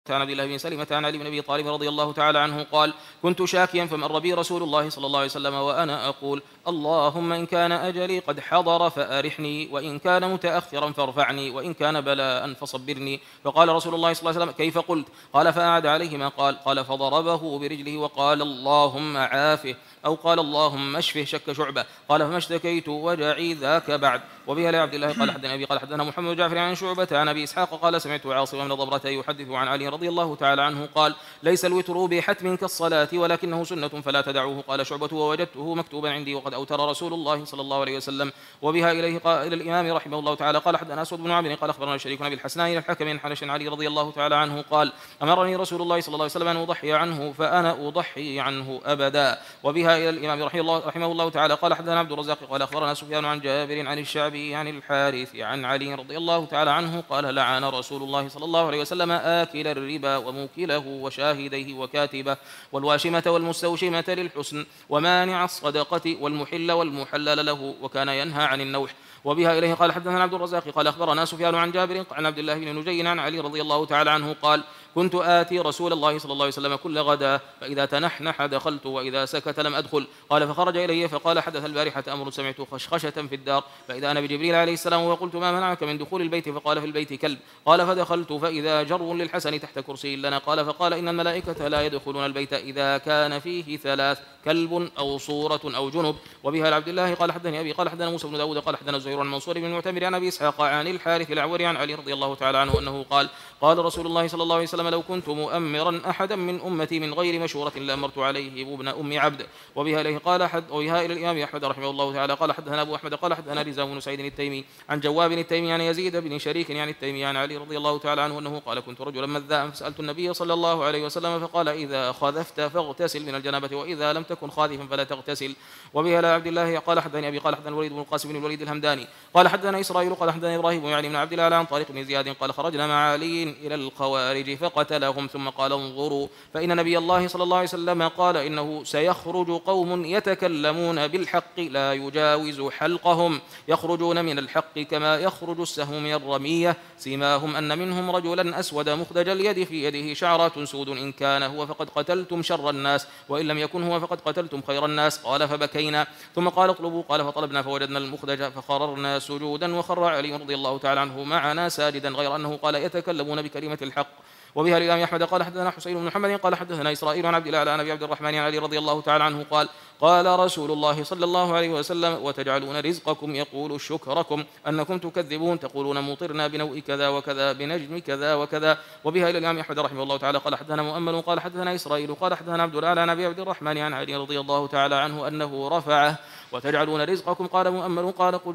عن عبد الله بن سلمة عن علي بن أبي طالب رضي الله تعالى عنه قال: كنت شاكيا فمر بي رسول الله صلى الله عليه وسلم وأنا أقول: اللهم إن كان أجلي قد حضر فأرحني، وإن كان متأخرا فارفعني، وإن كان بلاء فصبرني. فقال رسول الله صلى الله عليه وسلم: كيف قلت؟ قال: فأعاد عليه ما قال فضربه برجله وقال: اللهم عافه، أو قال: اللهم اشفه. شك شعبة قال: فما اشتكيت وجعي ذاك بعد. وبها لعبد الله قال: حدثنا أبي قال: حدثنا محمد بن جعفر عن شعبة عن أبي إسحاق قال: سمعت عاصم بن ضبرة يحدث عن علي رضي الله تعالى عنه قال: ليس الوتر بحتم كالصلاة ولكنه سنة فلا تدعوه. قال شعبة: ووجدته مكتوبا عندي وقد أوتر رسول الله صلى الله عليه وسلم. وبها إليه قال الإمام رحمه الله تعالى قال: حدثنا أسود بن عمرو قال: أخبرنا شريك بن الحسناء الحكم عن حنش علي رضي الله تعالى عنه قال: أمرني رسول الله صلى الله عليه وسلم أن أضحي عنه فأنا أضحي عنه أبدا. وبها إلى الإمام رحمه الله تعالى قال: حدثنا عبد الرزاق قال: أخبرنا سفيان عن جابر عن الشعبي عن الحارث عن علي رضي الله تعالى عنه قال: لعن رسول الله صلى الله عليه وسلم آكل الربا وموكله وشاهديه وكاتبه والواشمة والمستوشمة للحسن ومانع الصدقة والمحل والمحلل له، وكان ينهى عن النوح. وبها إليه قال: حدثنا عبد الرزاق قال: أخبرنا سفيان عن جابر عن عبد الله بن نجي عن علي رضي الله تعالى عنه قال: كنت آتي رسول الله صلى الله عليه وسلم كل غدا، فإذا تنحنح دخلت وإذا سكت لم أدخل. قال: فخرج إلي فقال: حدث البارحة أمر سمعت خشخشة في الدار، فإذا أنا بجبريل عليه السلام وقلت: ما منعك من دخول البيت؟ فقال: في البيت كلب. قال: فدخلت فإذا جر للحسن تحت كرسي لنا. قال: فقال: إن الملائكة لا يدخلون البيت إذا كان فيه ثلاث: كلب أو صورة أو جنب. وبها لعبد الله قال: حدثني أبي قال: حدثنا موسى بن داود قال: حدثنا زهير عن منصور بن المعتمر عن أبي إسحاق عن الحارث الأعوري عن علي رضي الله تعالى عنه أنه قال: قال رسول الله صلى الله عليه وسلم: لو كنت مؤمرا أحدا من أمتي من غير مشورة لأمرت عليه ابن أم عبد. وبها إليه قال: وبها إلى الإمام أحمد رحمه الله تعالى قال: حدثنا أبو أحمد قال: حدثنا رزام بن سعيد التيمي عن جواب التيمي عن يزيد بن شريك عن التيمي عن علي رضي الله تعالى عنه أنه قال: كنت رجلا مذاء فسألت النبي صلى الله عليه وسلم فقال: إذا خذفت فاغتسل من الجنابة، وإذا لم تكن خاذفا فلا تغتسل. وبها لعبد الله قال: حدثني أبي قال: حدثنا الوليد بن القاسم بن الوليد الهمداني قال: حدثنا إسرائيل قال: حدثنا إبراهيم يعني بن عبد الله عن طارق بن زياد قال: خرجنا مع علي إلى الخوارج فقتلهم، ثم قال: انظروا فإن نبي الله صلى الله عليه وسلم قال: إنه سيخرج قوم يتكلمون بالحق لا يجاوز حلقهم، يخرجون من الحق كما يخرج السهم من الرمية، سيماهم أن منهم رجلا أسود مخدج اليد في يده شعرات سود، إن كان هو فقد قتلتم شر الناس، وإن لم يكن هو فقد قتلتم خير الناس. قال: فبكينا. ثم قال: اطلبوا. قال: فطلبنا فوجدنا المخدج فخررنا سجودا، وخر علي رضي الله تعالى عنه معنا ساجدا، غير أنه قال: يتكلمون بكلمة الحق. وبها الإمام أحمد قال: حدثنا حسين بن محمد قال: حدثنا إسرائيل عن عبد الله عن أبي عبد الرحمن عن علي رضي الله تعالى عنه قال: قال رسول الله صلى الله عليه وسلم: وتجعلون رزقكم يقول شكركم أنكم تكذبون، تقولون مطرنا بنوء كذا وكذا بنجم كذا وكذا. وبها إلى الإمام أحمد رحمه الله تعالى قال: حدثنا مؤمل قال: حدثنا إسرائيل قال: حدثنا عبد الله عن أبي عبد الرحمن عن علي رضي الله تعالى عنه أنه رفعه: وتجعلون رزقكم. قال مؤمل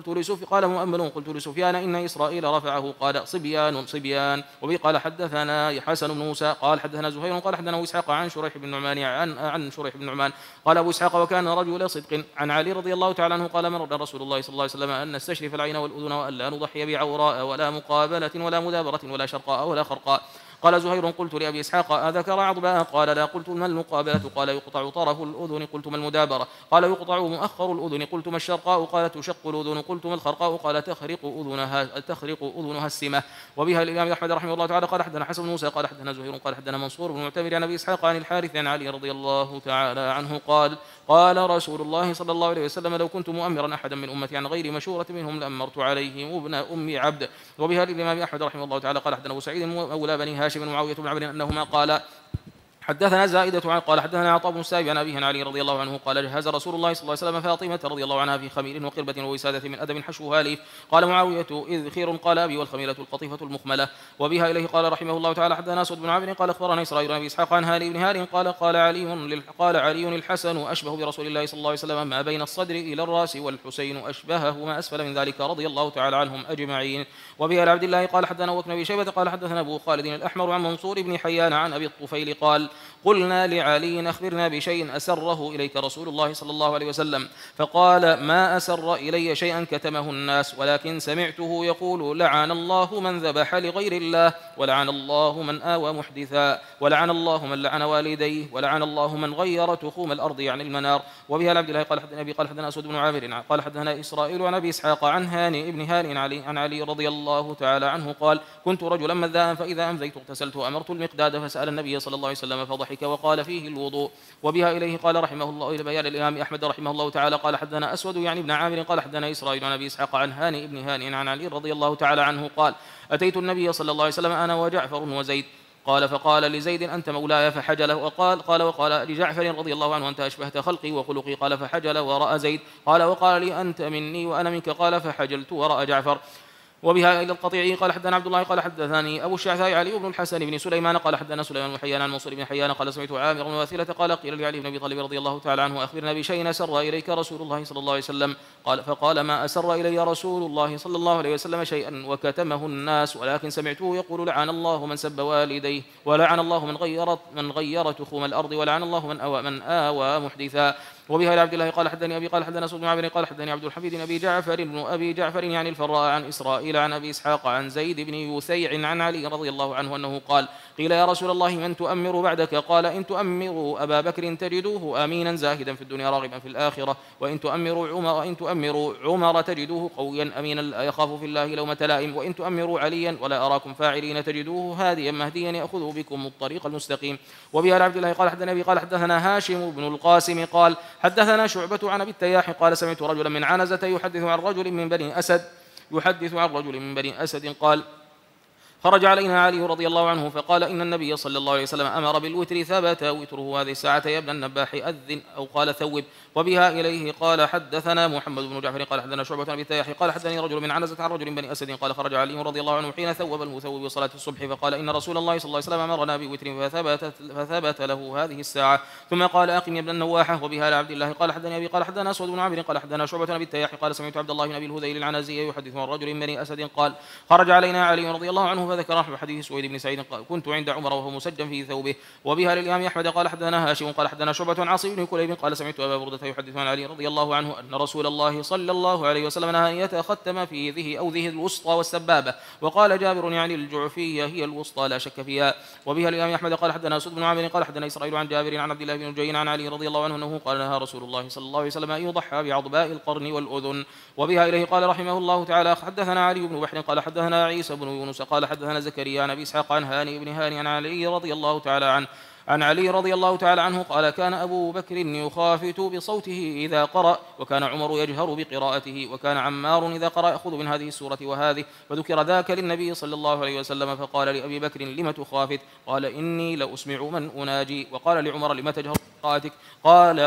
قلت لسفيان: إن إسرائيل رفعه. قال: صبيان صبيان. وبه قال: حدثنا حسن بن موسى قال: حدثنا زهير قال: حدثنا أبو إسحاق عن شريح بن نعمان عن شريح بن نعمان قال أبو إسحاق: وكان رجل صدق عن علي رضي الله تعالى عنه قال: مرض رسول الله صلى الله عليه وسلم أن نستشرف العين والأذن، وألا نضحي بعوراء ولا مقابلة ولا مدابرة ولا شرقاء ولا خرقاء. قال زهير: قلت لأبي إسحاق: أذكر عضباء؟ قال: لا. قلت: ما المقابلة؟ قال: يقطع طرف الأذن. قلت: ما المدابرة؟ قال: يقطع مؤخر الأذن. قلت: ما الشرقاء؟ قال: تشق الأذن. قلت: ما الخرقاء؟ قال: تخرق أذنها السمة. وبها الإمام أحمد رحمه الله تعالى قال: حدثنا حسن بن موسى قال: حدثنا زهير قال: حدثنا منصور بن المعتمر عن أبي إسحاق عن الحارث عن علي رضي الله تعالى عنه قال: قال رسول الله صلى الله عليه وسلم: لو كنت مؤمرا أحدا من أمتي عن غير مشورة منهم لأمرت عليهم ابن أم عبد. وبها الإمام أحمد رحمه الله تعالى قال: حدثنا أبو سعيد مولى بني هاشم بن معاوية بن عمرو أنهما قال: حدثنا زائدة قال: حدثنا عطاء بن السائب عن أبيه عن علي رضي الله عنه قال: جهز رسول الله صلى الله عليه وسلم فاطمة رضي الله عنها في خمير وقربة ووسادة من أدم حشوها ليف. قال معاوية: إذ خير. قال أبي: والخميلة القطيفة المخملة. وبها إليه قال رحمه الله تعالى: حدثنا أسود بن عامر قال: أخبرنا إسرائيل عن أبي إسحاق عن هاني بن هار قال علي الحسن أشبه برسول الله صلى الله عليه وسلم ما بين الصدر إلى الرأس، والحسين أشبهه ما أسفل من ذلك رضي الله تعالى عنهم أجمعين. وبها عبد الله قال: حدثنا أبو بكر بن أبي شيبة قال: حدثنا أبو خالد الأحمر عن منصور بن حيان عن أبي الطفيل قال: قلنا لعلي أخبرنا بشيء أسره إليك رسول الله صلى الله عليه وسلم، فقال ما أسر إلي شيئا كتمه الناس، ولكن سمعته يقول لعن الله من ذبح لغير الله، ولعن الله من آوى محدثا، ولعن الله من لعن والديه، ولعن الله من غير تخوم الأرض يعني المنار. وبها عبد الله قال حدثنا أبي قال حدثنا أسود بن عامر قال حدثنا إسرائيل عن أبي إسحاق عن هاني ابن هاني عن علي رضي الله تعالى عنه قال كنت رجلا مذاء فإذا أمذيت اغتسلت وأمرت المقداد فسأل النبي صلى الله عليه وسلم فضحك وقال فيه الوضوء. وبها إليه قال رحمه الله إلى بيان الإمام أحمد رحمه الله تعالى قال حدثنا أسود يعني ابن عامر قال حدثنا إسرائيل عن أبي إسحاق عن هاني ابن هاني عن علي رضي الله تعالى عنه قال أتيت النبي صلى الله عليه وسلم أنا وجعفر وزيد قال فقال لزيد أنت مولاي فحجله، وقال لجعفر رضي الله عنه أنت أشبهت خلقي وخلقي قال فحجل ورأى زيد، وقال لي أنت مني وأنا منك قال فحجلت ورأى جعفر. وبها إلى القطيعي قال حدثنا عبد الله قال حدثني أبو الشعثاء علي بن الحسن بن سليمان قال حدثنا سليمان بن حيان عن منصور بن حيان قال سمعت عامر بن واثلة قال قيل لعلي بن أبي طالب رضي الله تعالى عنه أخبرنا بشيء أسر إليك رسول الله صلى الله عليه وسلم، فقال ما أسر إلي رسول الله صلى الله عليه وسلم شيئا وكتمه الناس، ولكن سمعته يقول لعن الله من سب والديه، ولعن الله من غير تخوم الأرض، ولعن الله من آوى محدثا. وبها إلى عبد الله قال حدثني أبي قال حدثنا سود بن عامر قال حدثني عبد الحميد بن أبي جعفر يعني الفراء عن إسرائيل عن أبي إسحاق عن زيد بن يثيع عن علي رضي الله عنه أنه قال قيل يا رسول الله من تؤمر بعدك؟ قال إن تؤمروا أبا بكر تجدوه آمينا زاهدا في الدنيا راغبا في الآخرة، وإن تؤمروا عمر تجدوه قويا أمينا لا يخاف في الله لومة لائم، وإن تؤمروا عليا ولا أراكم فاعلين تجدوه هاديا مهديا يأخذ بكم الطريق المستقيم. وبها عبد الله قال حدثنا أبي قال حدثنا هاشم بن القاسم قال حدثنا شعبة عن أبي التياح قال سمعت رجلا من عنزة يحدث عن رجل من بني أسد قال خرج علينا علي رضي الله عنه فقال إن النبي صلى الله عليه وسلم أمر بالوتر ثبت وتره هذه الساعة يا ابن النباح أذن أو قال ثوب. وبها إليه قال حدثنا محمد بن جعفر قال حدثنا شعبة عن أبي التياح قال حدثني رجل من عنزة عن رجل من بني أسد قال خرج علي رضي الله عنه حين ثوب المثوب بصلاة الصبح فقال إن رسول الله صلى الله عليه وسلم أمرنا بوتر فثبت له هذه الساعة، ثم قال أقم يا ابن النواحة. وبها لعبد الله قال حدثني أبي قال حدثنا أسود بن عامر قال حدثنا شعبة عن أبي التياح قال سمعت عبد الله بن أبي الهذيل العنزي يحدث عن رجل من بني أسد قال خرج علينا علي رضي الله عنه فذكر حديث سويد بن سعيد كنت عند عمر وهو مسجن في ثوبه. وبها للإمام أحمد قال حدثنا هاشم قال حدثنا شعبة عن عاصم بن كليب قال سمعت أبا بردة يحدث عن علي رضي الله عنه أن رسول الله صلى الله عليه وسلم نهى أن يتختم في ذه أو ذه الوسطى والسبابة. وقال جابر يعني الجعفية هي الوسطى لا شك فيها. وبها للإمام أحمد قال حدثنا أسود بن عامر قال حدثنا إسرائيل عن جابر عن عبد الله بن جين عن علي رضي الله عنه أنه قال نهى رسول الله صلى الله عليه وسلم أن يضحى بعضباء القرن والأذن. وبها إليه قال رحمه الله تعالى حدثنا علي بن بحر قال حدثنا عيسى بن يونس قال حدثنا زكريا عن أبي إسحاق عن هاني بن هاني عن علي رضي الله تعالى عنه قال كان أبو بكر يخافت بصوته إذا قرأ، وكان عمر يجهر بقراءته، وكان عمار إذا قرأ يأخذ من هذه السورة وهذه. فذكر ذاك للنبي صلى الله عليه وسلم فقال لأبي بكر لم تخافت؟ قال إني لأسمع من أناجي. وقال لعمر لم تجهر بقراءتك؟ قال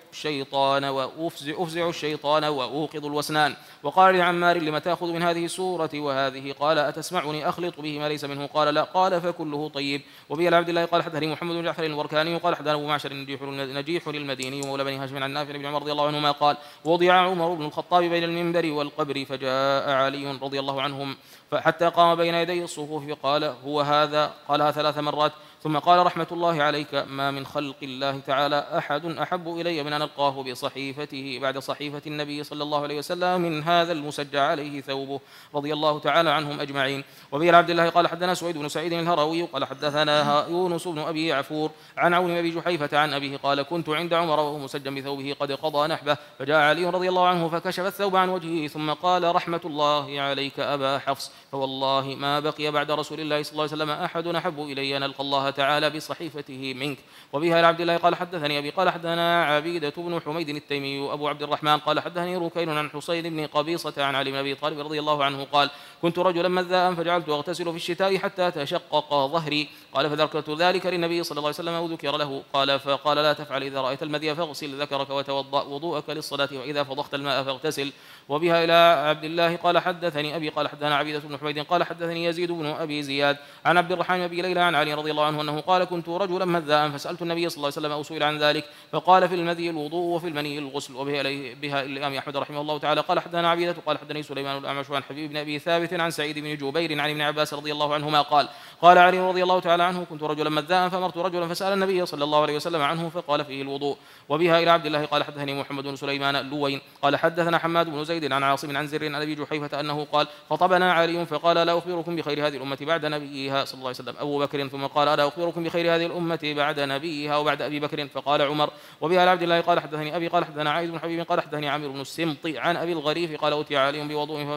أفزع الشيطان وأوقظ الوسنان. وقال لعمار لم تأخذ من هذه السورة وهذه؟ قال أتسمعني أخلط به ما ليس منه؟ قال لا. قال فكله طيب. وبه عبد الله قال حدثني محمد بن جعفر الوركاني قال حدثنا أبو معشر نجيح المديني ومولى بني هاشم عن نافع بن عمر رضي الله عنهما قال وضع عمر بن الخطاب بين المنبر والقبر فجاء علي رضي الله عنهم حتى قام بين يدي الصفوف فقال هو هذا؟ قالها 3 مرات ثم قال رحمة الله عليك ما من خلق الله تعالى أحد أحب إلي من أن ألقاه بصحيفته بعد صحيفة النبي صلى الله عليه وسلم من هذا المسجع عليه ثوبه رضي الله تعالى عنهم أجمعين. وبه عبد الله قال حدثنا سويد بن سعيد الهروي قال حدثنا يونس بن أبي يعفور عن عون بن أبي جحيفة عن أبيه قال كنت عند عمر وهو مسجن بثوبه قد قضى نحبه فجاء علي رضي الله عنه فكشف الثوب عن وجهه ثم قال رحمة الله عليك أبا حفص فوالله ما بقي بعد رسول الله صلى الله عليه وسلم أحد أحب إلي أن ألقى الله تعالى بصحيفته منك. وبها عبد الله قال حدثني أبي قال حدثنا عبيدة بن حميد التيمي أبو عبد الرحمن قال حدثني ركين عن حسين بن قبيصة عن علي بن أبي طالب رضي الله عنه قال كنت رجلا مذاء فجعلت أغتسل في الشتاء حتى تشقق ظهري قال فذكرت ذلك للنبي صلى الله عليه وسلم وذكر له قال فقال لا تفعل إذا رأيت المذي فاغسل ذكرك وتوضأ وضوءك للصلاة وإذا فضخت الماء فاغتسل. وبها إلى عبد الله قال حدثني أبي قال حدثنا عبيدة بن حميد قال حدثني يزيد بن أبي زياد عن عبد الرحمن أبي ليلى عن علي رضي الله عنه أنه قال كنت رجلا مذاء فسألت النبي صلى الله عليه وسلم أو سئل عن ذلك فقال في المذي الوضوء وفي المني الغسل. وبها الإمام أحمد رحمه الله تعالى قال حدثنا عبيدة قال حدثني سليمان الأعمش عن حبيب بن أبي ثابت عن سعيد بن جبير عن ابن عباس رضي الله عنهما قال قال علي رضي الله تعالى تعالى عنه كنت رجلا مذاء فأمرت رجلا فسأل النبي صلى الله عليه وسلم عنه فقال فيه الوضوء. وبها إلى عبد الله قال حدثني محمد بن سليمان اللوين قال حدثنا حماد بن زيد عن عاصم عن زر عن أبي جحيفة أنه قال خطبنا علي فقال لا أخبركم بخير هذه الأمة بعد نبيها صلى الله عليه وسلم أبو بكر ثم قال ألا أخبركم بخير هذه الأمة بعد نبيها وبعد أبي بكر فقال عمر. وبها إلى عبد الله قال حدثني أبي قال حدثنا عائد بن حبيب قال حدثني عامر بن السمط عن أبي الغريف قال أتي علي بوضوء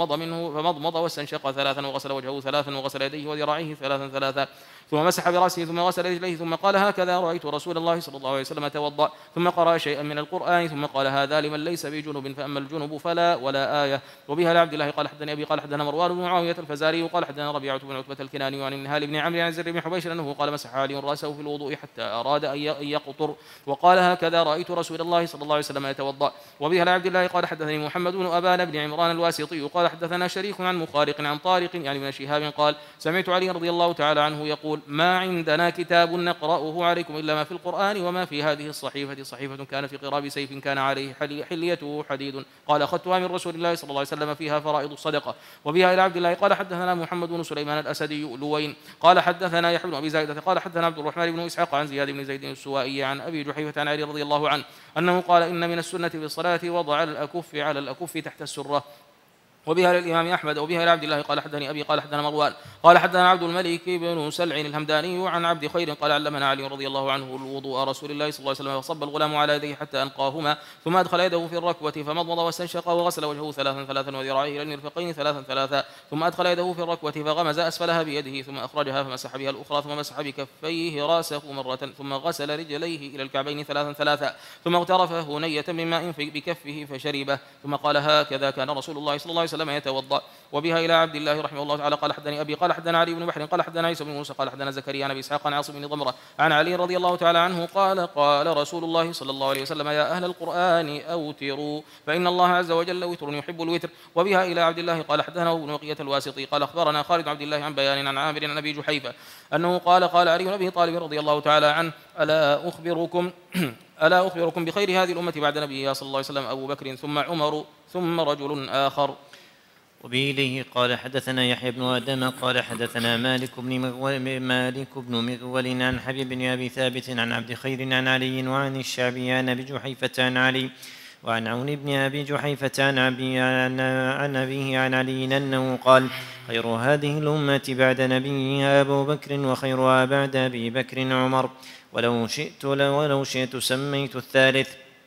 فمضمض واستنشق ثلاثا وغسل وجهه ثلاثا وغسل يديه وذراعيه ثلاثا ثم مسح برأسه ثم غسل رجليه ثم قال هكذا رأيت رسول الله صلى الله عليه وسلم توضأ ثم قرأ شيئا من القرآن ثم قال هذا لمن ليس بجنب فأما الجنب فلا ولا آية. وبها لعبد الله قال حدثني أبي قال حدثنا مروان بن معاوية الفزاري قال حدثنا ربيعة بن عتبة الكناني عن النهال بن عمرو عن زر بن حبيش أنه قال مسح علي رأسه في الوضوء حتى أراد أن يقطر وقال هكذا رأيت رسول الله صلى الله عليه وسلم يتوضأ. وبها لعبد الله قال حدثني محمد بن أبان بن عمران الواسطي قال حدثنا شريك عن مخارق عن طارق يعني من شهاب قال سمعت علي رضي الله تعالى عنه يقول ما عندنا كتاب نقرأه عليكم إلا ما في القرآن وما في هذه الصحيفة صحيفة كان في قراب سيف كان عليه حليته حديد قال أخذتها من رسول الله صلى الله عليه وسلم فيها فرائض الصدقة. وبها إلى عبد الله قال حدثنا محمد بن سليمان الأسدي لوين قال حدثنا يحيى بن أبي زايدة قال حدثنا عبد الرحمن بن إسحاق عن زياد بن زيد السوائي عن أبي جحيفة عن علي رضي الله عنه أنه قال إن من السنة في الصلاة وضع الأكف على الأكف تحت السرة. وبها للإمام أحمد وبها لعبد الله قال حدثني أبي قال حدثنا مروان قال حدثنا عبد الملك بن سلع الهمداني عن عبد خير قال علمنا علي رضي الله عنه الوضوء رسول الله صلى الله عليه وسلم فصب الغلام على يديه حتى أنقاهما ثم أدخل يده في الركوة فمضمض واستنشق وغسل وجهه ثلاثا وذراعيه إلى المرفقين ثلاثا ثم أدخل يده في الركوة فغمز أسفلها بيده ثم أخرجها فمسح بها الأخرى ثم مسح بكفيه راسه مرة ثم غسل رجليه إلى الكعبين ثلاثا ثم اغترف هنية من ماء بكفه فشربه ثم قال هكذا كان رسول الله صلى الله عليه وسلم يتوضأ. وبها إلى عبد الله رحمه الله تعالى قال حدثني أبي قال حدثنا علي بن بحر قال حدثنا عيسى بن موسى قال حدثنا زكريا عن أبي إسحاق عن عاصم بن ضمرة عن علي رضي الله تعالى عنه قال رسول الله صلى الله عليه وسلم يا أهل القرآن أوتروا فإن الله عز وجل وتر يحب الوتر. وبها إلى عبد الله قال حدثنا ابن بقية الواسطي قال أخبرنا خالد عبد الله عن بيان عن عامر عن أبي جحيفة أنه قال علي بن أبي طالب رضي الله تعالى عنه ألا أخبركم بخير هذه الأمة بعد نبيها صلى الله عليه وسلم أبو بكر ثم عمر ثم رجل آخر. وبه قال حدثنا يحيى بن آدم قال حدثنا مالك بن مغول عن حبيب بن أبي ثابت عن عبد خير عن علي وعن الشعبي عن أبي جحيفة عن علي وعن عون بن أبي جحيفة عن أبيه عن علي أنه قال خير هذه الأمة بعد نبيها أبو بكر وخيرها بعد أبي بكر عمر ولو شئت سميت الثالث.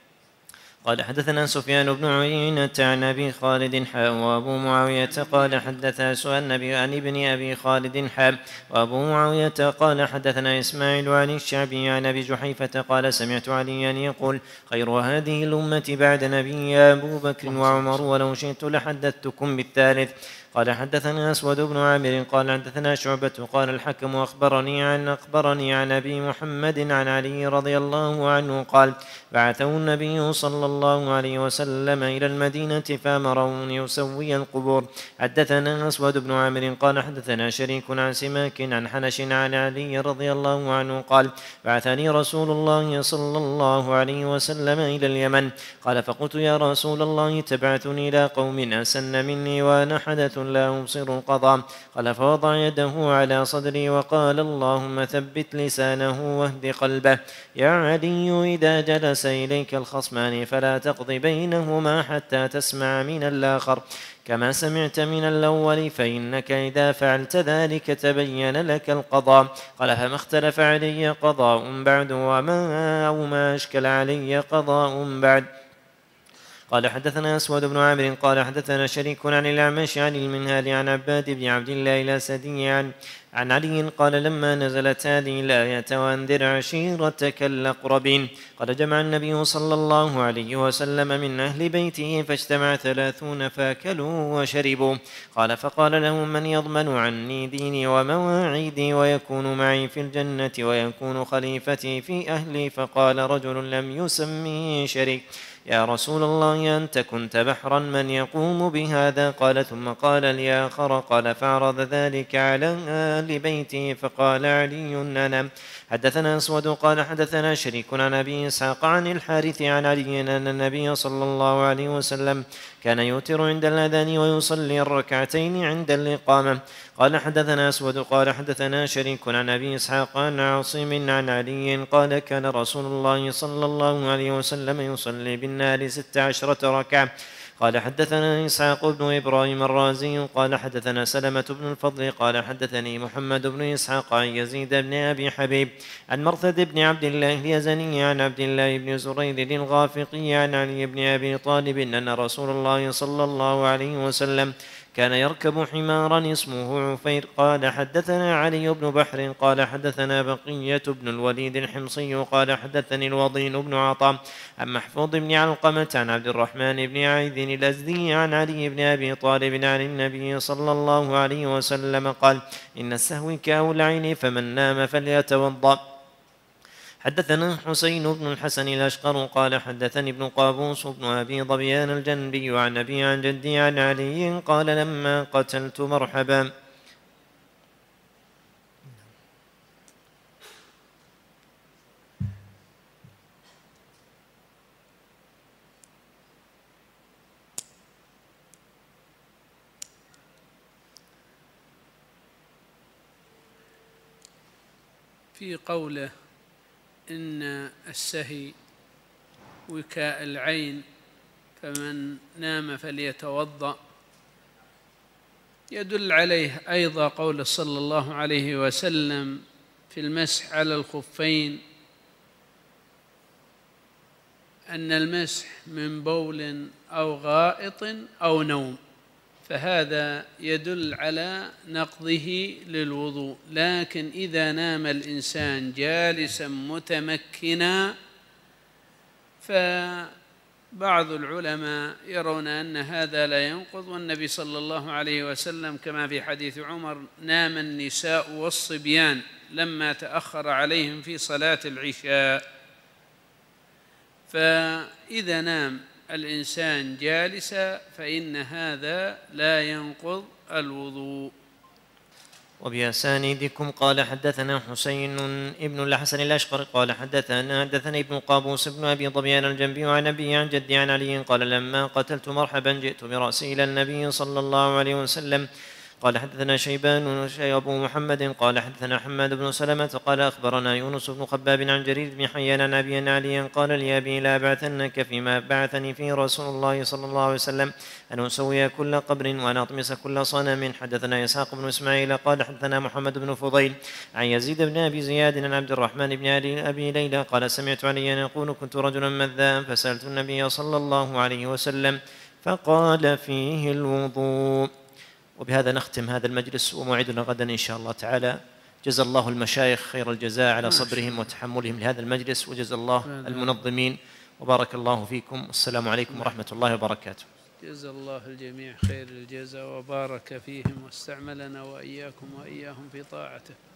قال حدثنا سفيان بن عيينة عن أبي خالد وأبو معاوية قال حدثنا سؤال عن ابن أبي خالد وأبو معاوية قال حدثنا إسماعيل عن الشعبي عن أبي جحيفة قال سمعت عليا يقول خير هذه الأمة بعد نبي أبو بكر وعمر ولو شئت لحدثتكم بالثالث. قال حدثنا أسود بن عامر قال حدثنا شعبة قال الحكم أخبرني عن أبي محمد عن علي رضي الله عنه قال بعثه النبي صلى الله عليه وسلم إلى المدينة فأمره أن يسوي القبور. حدثنا أسود بن عامر قال حدثنا شريك عن سماك عن حنش عن علي رضي الله عنه قال بعثني رسول الله صلى الله عليه وسلم إلى اليمن قال فقلت يا رسول الله تبعثني إلى قوم أسن مني وأنا حدث لا أبصر القضاء قال فوضع يده على صدري وقال اللهم ثبت لسانه واهد قلبه يا علي إذا جلس إليك الخصمان فلا تقض بينهما حتى تسمع من الآخر كما سمعت من الأول فإنك إذا فعلت ذلك تبين لك القضاء. قال فما اختلف علي قضاء بعد وما أشكل علي قضاء بعد. قال حدثنا أسود بن عامر قال حدثنا شريك عن الأعمش عن المنهال عن عباد بن عبد الله الأسدي عن علي قال لما نزلت هذه الآية وأنذر عشيرتك الأقربين قد جمع النبي صلى الله عليه وسلم من أهل بيته فاجتمع 30 فأكلوا وشربوا. قال فقال لهم من يضمن عني ديني ومواعيدي ويكون معي في الجنة ويكون خليفتي في أهلي فقال رجل لم يسمه شريك يا رسول الله أنت كنت بحرا من يقوم بهذا قال ثم قال لآخر قال فعرض ذلك على أهل بيته فقال علي أنا. حدثنا أسود قال حدثنا شريك عن أبي إسحاق عن الحارث عن علي أن النبي صلى الله عليه وسلم كان يوتر عند الأذان ويصلي الركعتين عند الإقامة. قال حدثنا أسود قال حدثنا شريك عن أبي إسحاق عن عاصم عن علي قال كان رسول الله صلى الله عليه وسلم يصلي بالنار 16 ركعة. قال حدثنا إسحاق بن إبراهيم الرازي قال حدثنا سلمة بن الفضل قال حدثني محمد بن إسحاق عن يزيد بن أبي حبيب عن مرثد بن عبد الله اليزني عن عبد الله بن زرير الغافقي عن علي بن أبي طالب أن رسول الله صلى الله عليه وسلم كان يركب حمارا اسمه عفير. قال حدثنا علي بن بحر قال حدثنا بقية بن الوليد الحمصي قال حدثني الوضين بن عطاء عن محفوظ بن علقمة عن عبد الرحمن بن عيد الأزدي عن علي بن أبي طالب عن النبي صلى الله عليه وسلم قال إن السهو كأولعين فمن نام فليتوضأ. حدثنا حسين بن الحسن الأشقر قال حدثني ابن قابوس بن أبي ظبيان الجنبي عن أبي عن جدي عن علي قال لما قتلت مرحبا. في قوله إن السهي وكاء العين فمن نام فليتوضأ يدل عليه أيضا قول صلى الله عليه وسلم في المسح على الخفين أن المسح من بول أو غائط أو نوم، فهذا يدل على نقضه للوضوء. لكن إذا نام الإنسان جالسا متمكنا فبعض العلماء يرون أن هذا لا ينقض، والنبي صلى الله عليه وسلم كما في حديث عمر نام النساء والصبيان لما تأخر عليهم في صلاة العشاء. فإذا نام الإنسان جالسا فإن هذا لا ينقض الوضوء. وبأسانيدكم قال حدثنا حسين ابن الحسن الأشقر قال حدثني ابن قابوس بن أبي ظبيان الجنبي عن أبي عن جدي عن علي قال لما قتلت مرحبا جئت برأسي إلى النبي صلى الله عليه وسلم. قال حدثنا شيبان أبو محمد قال حدثنا حماد بن سلمة قال أخبرنا يونس بن خباب عن جرير بن حيان عن أبي علي قال لي أبي لا أبعثنك فيما بعثني فيه رسول الله صلى الله عليه وسلم أن أسوي كل قبر وأن أطمس كل صنم. حدثنا إسحاق بن إسماعيل قال حدثنا محمد بن فضيل عن يزيد بن أبي زياد عن عبد الرحمن بن أبي ليلى قال سمعت عليا يقول كنت رجلا مذاء فسألت النبي صلى الله عليه وسلم فقال فيه الوضوء. وبهذا نختم هذا المجلس وموعدنا غدا إن شاء الله تعالى. جزا الله المشايخ خير الجزاء على صبرهم وتحملهم لهذا المجلس، وجزا الله المنظمين، وبارك الله فيكم. والسلام عليكم ورحمة الله وبركاته. جزا الله الجميع خير الجزاء وبارك فيهم واستعملنا وإياكم وإياهم في طاعته.